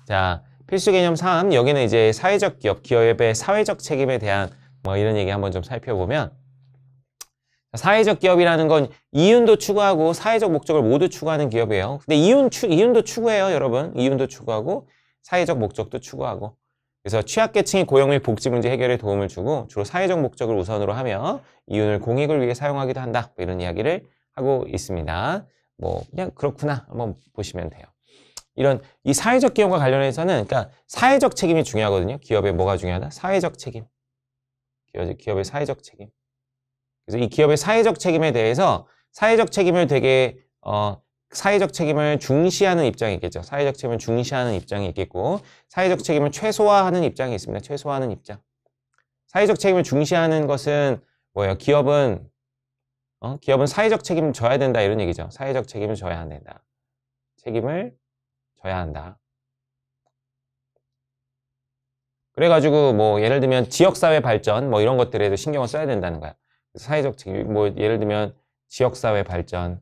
자, 필수 개념 3. 여기는 이제 사회적 기업, 기업의 사회적 책임에 대한 뭐 이런 얘기 한번 좀 살펴보면 사회적 기업이라는 건 이윤도 추구하고 사회적 목적을 모두 추구하는 기업이에요. 근데 이윤도 추구해요, 여러분. 이윤도 추구하고 사회적 목적도 추구하고. 그래서 취약계층의 고용 및 복지 문제 해결에 도움을 주고 주로 사회적 목적을 우선으로 하며 이윤을 공익을 위해 사용하기도 한다. 뭐 이런 이야기를 하고 있습니다. 뭐 그냥 그렇구나 한번 보시면 돼요. 이 사회적 기업과 관련해서는 그러니까 사회적 책임이 중요하거든요. 기업에 뭐가 중요하다? 사회적 책임. 기업의 사회적 책임. 그래서 이 기업의 사회적 책임에 대해서 사회적 책임을 되게 사회적 책임을 중시하는 입장이 있겠죠. 사회적 책임을 중시하는 입장이 있겠고 사회적 책임을 최소화하는 입장이 있습니다. 최소화하는 입장. 사회적 책임을 중시하는 것은 뭐예요? 기업은 사회적 책임을 져야 된다 이런 얘기죠. 사회적 책임을 져야 안 된다. 책임을 져야 한다. 그래가지고 뭐 예를 들면 지역사회 발전 뭐 이런 것들에도 신경을 써야 된다는 거야. 사회적 책임 뭐 예를 들면 지역사회 발전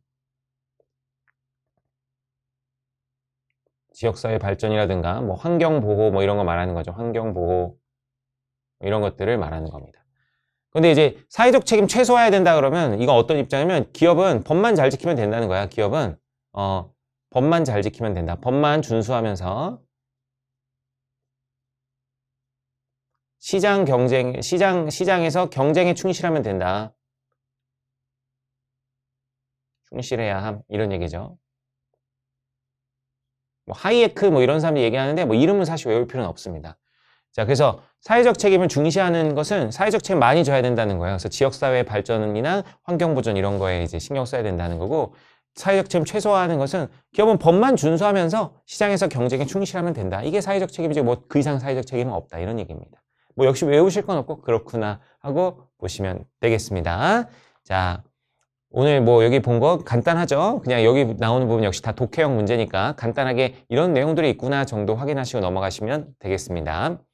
지역사회 발전이라든가 뭐 환경보호 뭐 이런 거 말하는 거죠. 환경보호 이런 것들을 말하는 겁니다. 근데 이제 사회적 책임 최소화해야 된다 그러면 이건 어떤 입장이면 기업은 법만 잘 지키면 된다는 거야. 기업은 법만 잘 지키면 된다. 법만 준수하면서 시장에서 경쟁에 충실하면 된다. 충실해야 함 이런 얘기죠. 뭐 하이에크 뭐 이런 사람들이 얘기하는데 뭐 이름은 사실 외울 필요는 없습니다. 자, 그래서 사회적 책임을 중시하는 것은 사회적 책임 많이 져야 된다는 거예요. 그래서 지역사회 발전이나 환경보전 이런 거에 이제 신경 써야 된다는 거고 사회적 책임 최소화하는 것은 기업은 법만 준수하면서 시장에서 경쟁에 충실하면 된다. 이게 사회적 책임이지 뭐 그 이상 사회적 책임은 없다. 이런 얘기입니다. 뭐 역시 외우실 건 없고 그렇구나 하고 보시면 되겠습니다. 자, 오늘 뭐 여기 본 거 간단하죠? 그냥 여기 나오는 부분 역시 다 독해형 문제니까 간단하게 이런 내용들이 있구나 정도 확인하시고 넘어가시면 되겠습니다.